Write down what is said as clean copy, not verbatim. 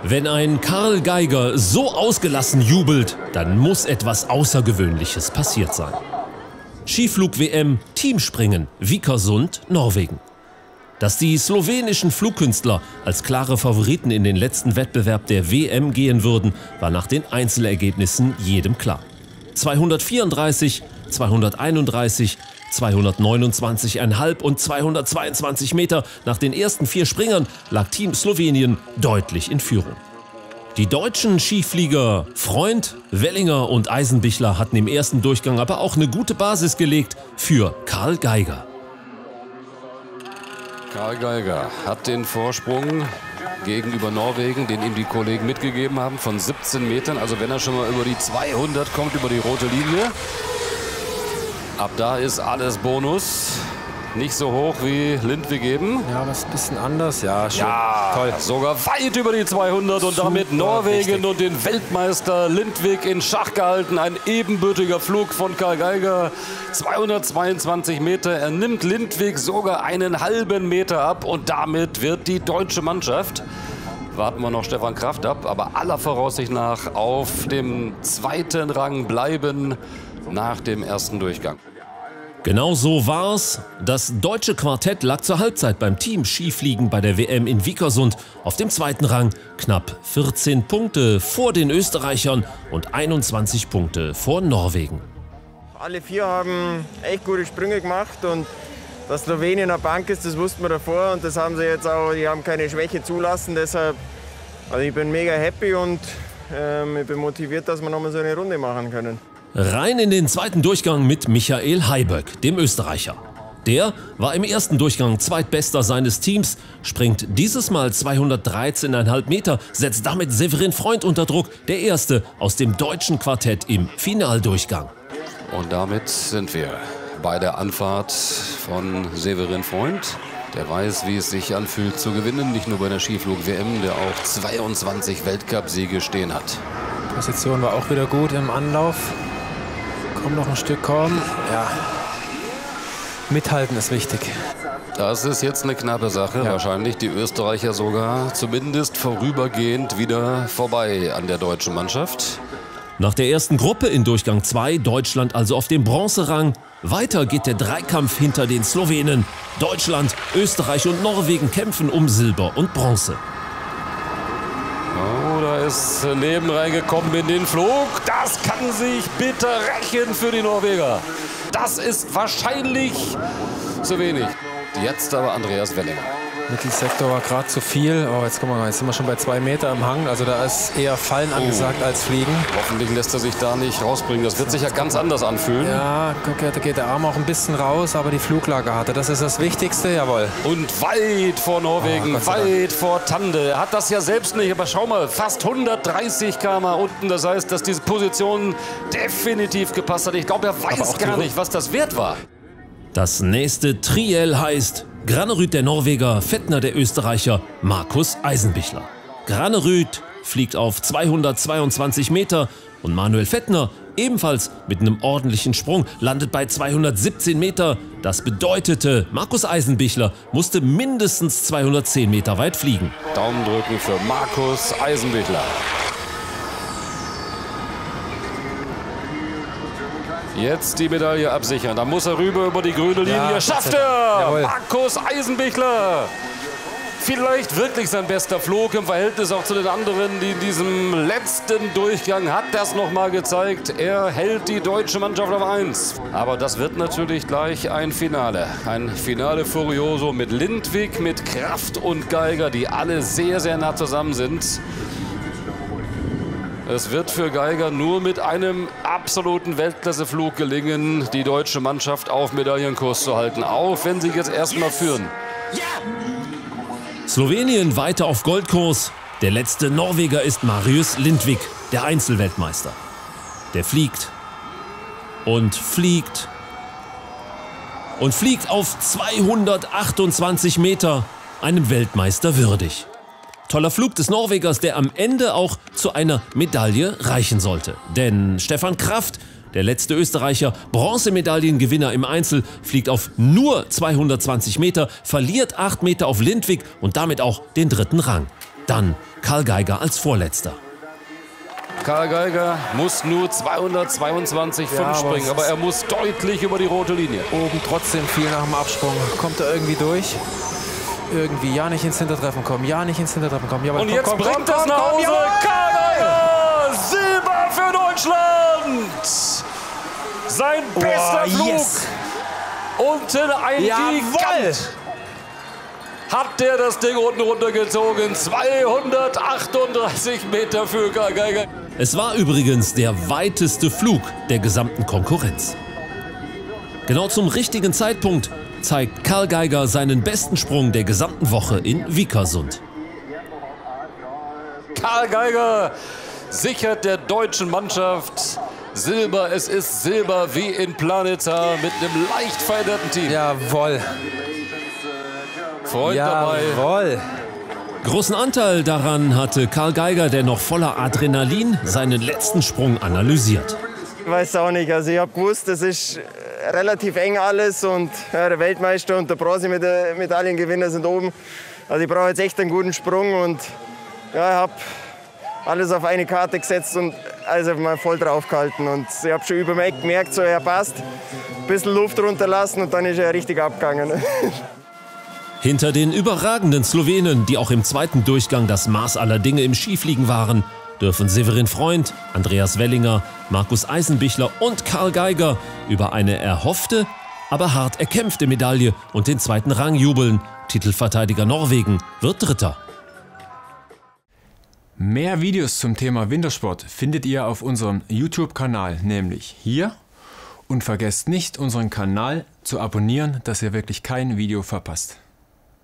Wenn ein Karl Geiger so ausgelassen jubelt, dann muss etwas Außergewöhnliches passiert sein. Skiflug-WM, Teamspringen, Vikersund, Norwegen. Dass die slowenischen Flugkünstler als klare Favoriten in den letzten Wettbewerb der WM gehen würden, war nach den Einzelergebnissen jedem klar. 234, 231, 229,5 und 222 Meter nach den ersten 4 Springern lag Team Slowenien deutlich in Führung. Die deutschen Skiflieger Freund, Wellinger und Eisenbichler hatten im ersten Durchgang aber auch eine gute Basis gelegt für Karl Geiger. Karl Geiger hat den Vorsprung gegenüber Norwegen, den ihm die Kollegen mitgegeben haben, von 17 Metern. Also wenn er schon mal über die 200 kommt, über die rote Linie. Ab da ist alles Bonus. Nicht so hoch wie Lindvik eben. Ja, aber ist ein bisschen anders. Ja, schön. Ja, toll. Sogar weit über die 200 und damit Norwegen richtig. Und den Weltmeister Lindvik in Schach gehalten. Ein ebenbürtiger Flug von Karl Geiger. 222 Meter. Er nimmt Lindvik sogar einen halben Meter ab und damit wird die deutsche Mannschaft, warten wir noch Stefan Kraft ab, aber aller Voraussicht nach auf dem zweiten Rang bleiben nach dem ersten Durchgang. Genau so war's. Das deutsche Quartett lag zur Halbzeit beim Team Skifliegen bei der WM in Vikersund auf dem zweiten Rang, knapp 14 Punkte vor den Österreichern und 21 Punkte vor Norwegen. Alle 4 haben echt gute Sprünge gemacht und dass Slowenien eine Bank ist, das wussten wir davor und das haben sie jetzt auch, die haben keine Schwäche zulassen, deshalb, also ich bin mega happy und ich bin motiviert, dass wir nochmal so eine Runde machen können. Rein in den zweiten Durchgang mit Michael Haiböck, dem Österreicher. Der war im ersten Durchgang Zweitbester seines Teams, springt dieses Mal 213,5 Meter, setzt damit Severin Freund unter Druck, der Erste aus dem deutschen Quartett im Finaldurchgang. Und damit sind wir bei der Anfahrt von Severin Freund. Der weiß, wie es sich anfühlt zu gewinnen, nicht nur bei der Skiflug-WM, der auch 22 Weltcup-Siege stehen hat. Die Position war auch wieder gut im Anlauf. Komm, noch ein Stück kommen. Ja. Mithalten ist wichtig. Das ist jetzt eine knappe Sache. Ja. Wahrscheinlich die Österreicher sogar zumindest vorübergehend wieder vorbei an der deutschen Mannschaft. Nach der ersten Gruppe in Durchgang 2, Deutschland also auf dem Bronzerang. Weiter geht der Dreikampf hinter den Slowenen. Deutschland, Österreich und Norwegen kämpfen um Silber und Bronze. Oh, da ist Leben reingekommen in den Flug. Das kann sich bitter rächen für die Norweger. Das ist wahrscheinlich zu wenig. Jetzt aber Andreas Wellinger. Mittelsektor war gerade zu viel. Oh, jetzt sind wir schon bei 2 Meter im Hang. Also da ist eher Fallen angesagt als Fliegen. Hoffentlich lässt er sich da nicht rausbringen. Das wird sich ja ganz anders anfühlen. Ja, guck, da geht der Arm auch ein bisschen raus, aber die Fluglage hat er. Das ist das Wichtigste, jawohl. Und weit vor Norwegen, weit vor Tande. Er hat das ja selbst nicht, aber schau mal, fast 130 km/h unten. Das heißt, dass diese Position definitiv gepasst hat. Ich glaube, er weiß gar nicht, was das wert war. Das nächste Triell heißt Granerud der Norweger, Fettner der Österreicher, Markus Eisenbichler. Granerud fliegt auf 222 Meter und Manuel Fettner, ebenfalls mit einem ordentlichen Sprung, landet bei 217 Meter. Das bedeutete, Markus Eisenbichler musste mindestens 210 Meter weit fliegen. Daumen drücken für Markus Eisenbichler. Jetzt die Medaille absichern. Da muss er rüber über die grüne Linie. Ja, schafft er! Jawohl. Markus Eisenbichler. Vielleicht wirklich sein bester Flug im Verhältnis auch zu den anderen, die in diesem letzten Durchgang hat das nochmal gezeigt. Er hält die deutsche Mannschaft auf 1. Aber das wird natürlich gleich ein Finale. Ein Finale Furioso mit Lindvik, mit Kraft und Geiger, die alle sehr, sehr nah zusammen sind. Es wird für Geiger nur mit einem absoluten Weltklasseflug gelingen, die deutsche Mannschaft auf Medaillenkurs zu halten, auch wenn sie jetzt erstmal führen. Slowenien weiter auf Goldkurs. Der letzte Norweger ist Marius Lindvik, der Einzelweltmeister. Der fliegt und fliegt und fliegt auf 228 Meter, einem Weltmeister würdig. Toller Flug des Norwegers, der am Ende auch zu einer Medaille reichen sollte. Denn Stefan Kraft, der letzte Österreicher, Bronzemedaillengewinner im Einzel, fliegt auf nur 220 Meter, verliert 8 Meter auf Lindvik und damit auch den 3. Rang. Dann Karl Geiger als Vorletzter. Karl Geiger muss nur 222,5 springen, aber er muss deutlich über die rote Linie. Oben trotzdem viel nach dem Absprung. Kommt er irgendwie durch? Irgendwie ja nicht ins Hintertreffen kommen, ja nicht ins Hintertreffen kommen. Ja, und jetzt bringt es nach Hause. Karl Geiger, Silber für Deutschland. Sein bester Flug. Yes. Unten ein Gigant. Hat der das Ding unten runtergezogen. 238 Meter für Karl Geiger. Es war übrigens der weiteste Flug der gesamten Konkurrenz. Genau zum richtigen Zeitpunkt zeigt Karl Geiger seinen besten Sprung der gesamten Woche in Vikersund. Karl Geiger sichert der deutschen Mannschaft Silber. Es ist Silber wie in Planica mit einem leicht veränderten Team. Jawohl. Freund dabei. Großen Anteil daran hatte Karl Geiger, der noch voller Adrenalin seinen letzten Sprung analysiert. Ich weiß auch nicht. Also ich habe gewusst, das ist relativ eng alles und der Weltmeister und der Bronzemedaillengewinner sind oben. Also ich brauche jetzt echt einen guten Sprung und ja, ich habe alles auf eine Karte gesetzt und also mal voll drauf gehalten. Und ich habe schon über dem Eck gemerkt, so er passt, ein bisschen Luft runterlassen und dann ist er richtig abgegangen. Hinter den überragenden Slowenen, die auch im zweiten Durchgang das Maß aller Dinge im Skifliegen waren, dürfen Severin Freund, Andreas Wellinger, Markus Eisenbichler und Karl Geiger über eine erhoffte, aber hart erkämpfte Medaille und den zweiten Rang jubeln. Titelverteidiger Norwegen wird Dritter. Mehr Videos zum Thema Wintersport findet ihr auf unserem YouTube-Kanal, nämlich hier. Und vergesst nicht, unseren Kanal zu abonnieren, dass ihr wirklich kein Video verpasst.